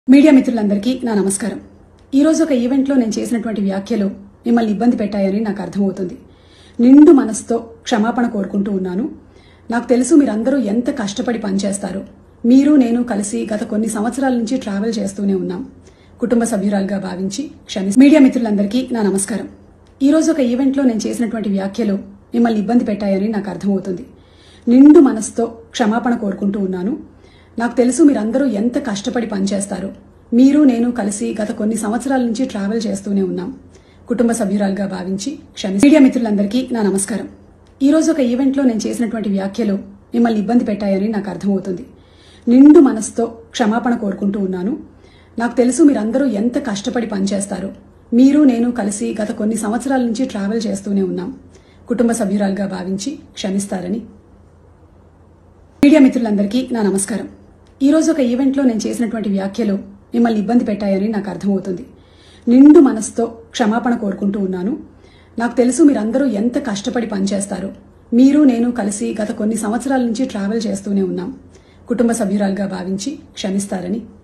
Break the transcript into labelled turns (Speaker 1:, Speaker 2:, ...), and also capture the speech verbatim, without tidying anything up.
Speaker 1: Media మిత్రులందరికీ నా నమస్కారం. ఈ రోజు ఒక ఈవెంట్ లో నేను చేసినటువంటి వ్యాఖ్యలు మిమ్మల్ని ఇబ్బంది పెట్టాయని నాకు అర్థమవుతుంది. నిండు మనసుతో క్షమాపణ కోరుకుంటూ ఉన్నాను. నాకు తెలుసు మీరందరూ ఎంత కష్టపడి పనిచేస్తారు. మీరు నేను కలిసి గత కొన్ని సంవత్సరాల నుంచి ట్రావెల్ చేస్తూనే ఉన్నాం. కుటుంబ సభ్యురాలుగా భావించి క్షమించి. మీడియా మిత్రులందరికీ నా నమస్కారం. ఈ రోజు ఒక ఈవెంట్ లో నేను చేసినటువంటి వ్యాఖ్యలు మిమ్మల్ని ఇబ్బంది పెట్టాయని నాకు అర్థమవుతుంది. నిండు మనసుతో క్షమాపణ కోరుకుంటూ ఉన్నాను. నాకు తెలుసు మీరందరూ ఎంత కష్టపడి పనిచేస్తారు. మీరు నేను కలిసి గత కొన్ని సంవత్సరాల నుంచి ట్రావెల్ చేస్తూనే ఉన్నాం. కుటుంబ సభ్యురాలుగా భావించి క్షమించి. మీడియా మిత్రులందరికీ నా నమస్కారం. ఈ రోజు ఒక ఈవెంట్ లో నేను చేసినటువంటి వ్యాఖ్యలు మిమ్మల్ని ఇబ్బంది పెట్టాయని నాకు అర్థమవుతుంది. నిండు మనసుతో క్షమాపణ కోరుకుంటూ ఉన్నాను. నాకు తెలుసు మీరందరూ ఎంత కష్టపడి పనిచేస్తారు. మీరు నేను కలిసి గత కొన్ని సంవత్సరాల నుంచి ట్రావెల్ చేస్తూనే ఉన్నాం. కుటుంబ సభ్యురాలుగా భావించి క్షమిస్తారని. మీడియా మిత్రులందరికీ నా నమస్కారం. ఈ రోజు ఒక ఈవెంట్ లో నేను చేసినటువంటి వ్యాఖ్యలు మిమ్మల్ని ఇబ్బంది పెట్టాయని నాకు అర్థమవుతుంది. నిండు మనసుతో క్షమాపణ కోరుకుంటూ ఉన్నాను. నాకు తెలుసు మీరందరూ ఎంత కష్టపడి పనిచేస్తారు. మీరు నేను కలిసి గత కొన్ని సంవత్సరాల నుంచి ట్రావెల్ చేస్తూనే ఉన్నాం. కుటుంబ సభ్యురాలుగా భావించి క్షమిస్తారని.